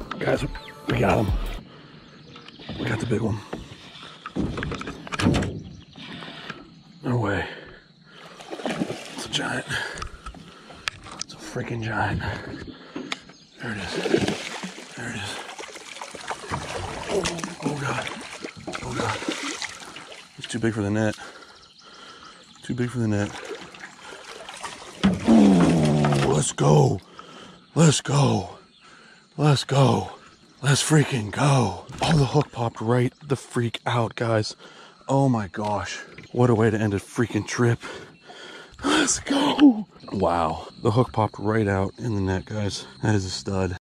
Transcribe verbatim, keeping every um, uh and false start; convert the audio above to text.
Guys, we got him. We got the big one. No way. It's a giant. It's a freaking giant. There it is. There it is. Oh, oh God. Oh God. It's too big for the net. Too big for the net. Ooh, let's go. Let's go. Let's go. Let's freaking go. Oh, the hook popped right the freak out, guys. Oh my gosh. What a way to end a freaking trip. Let's go. Wow. The hook popped right out in the net, guys. That is a stud.